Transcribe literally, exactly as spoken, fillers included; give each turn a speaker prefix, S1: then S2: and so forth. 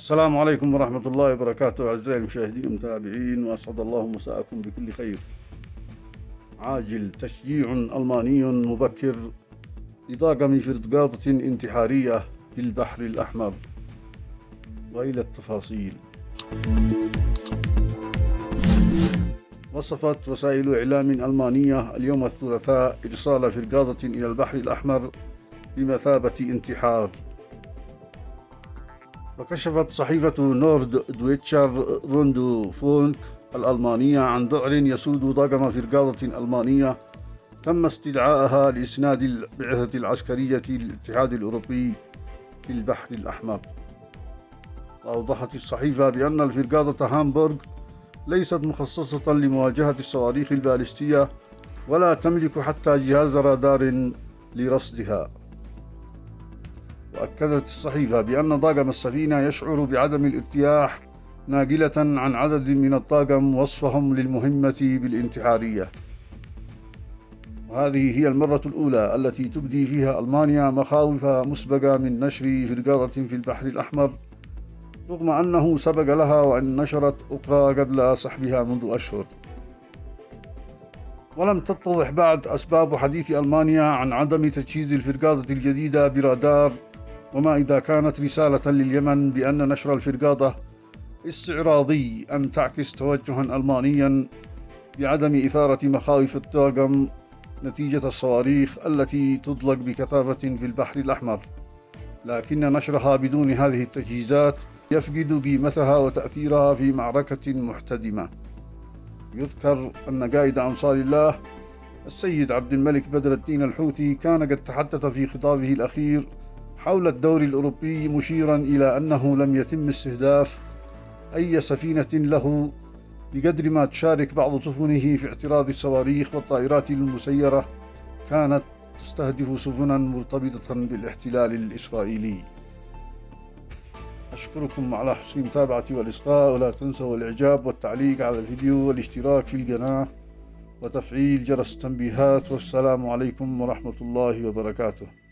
S1: السلام عليكم ورحمة الله وبركاته. أعزائي المشاهدين والمتابعين، وأسعد الله مساءكم بكل خير. عاجل تشجيع ألماني مبكر لطاقم فرقاطة انتحارية في البحر الأحمر، وإلى التفاصيل. وصفت وسائل إعلام ألمانية اليوم الثلاثاء إرسال فرقاطة إلى البحر الأحمر بمثابة انتحار. وكشفت صحيفة نورد دويتشر روندو فونك الألمانية عن ذعر يسود طاقم فرقاطة ألمانية تم استدعائها لإسناد البعثة العسكرية للاتحاد الأوروبي في البحر الأحمر. وأوضحت الصحيفة بأن الفرقاطة هامبورغ ليست مخصصة لمواجهة الصواريخ البالستية ولا تملك حتى جهاز رادار لرصدها. وأكدت الصحيفة بأن طاقم السفينة يشعر بعدم الارتياح ناقلة عن عدد من الطاقم وصفهم للمهمة بالانتحارية. وهذه هي المرة الأولى التي تبدي فيها ألمانيا مخاوف مسبقة من نشر فرقاطة في البحر الأحمر، رغم أنه سبق لها وأن نشرت أخرى قبل سحبها منذ أشهر. ولم تتضح بعد أسباب حديث ألمانيا عن عدم تجهيز الفرقاطة الجديدة برادار، وما إذا كانت رسالة لليمن بأن نشر الفرقاطة استعراضي أم تعكس توجها ألمانيا بعدم إثارة مخاوف الطاقم نتيجة الصواريخ التي تطلق بكثافة في البحر الأحمر، لكن نشرها بدون هذه التجهيزات يفقد قيمتها وتأثيرها في معركة محتدمة. يذكر أن قائد أنصار الله السيد عبد الملك بدر الدين الحوثي كان قد تحدث في خطابه الأخير حول الدور الأوروبي، مشيرا إلى أنه لم يتم استهداف أي سفينة له بقدر ما تشارك بعض سفنه في اعتراض الصواريخ والطائرات المسيرة كانت تستهدف سفنا مرتبطة بالاحتلال الإسرائيلي. أشكركم على حسن المتابعة والإصغاء، ولا تنسوا الإعجاب والتعليق على الفيديو والاشتراك في القناة وتفعيل جرس التنبيهات. والسلام عليكم ورحمة الله وبركاته.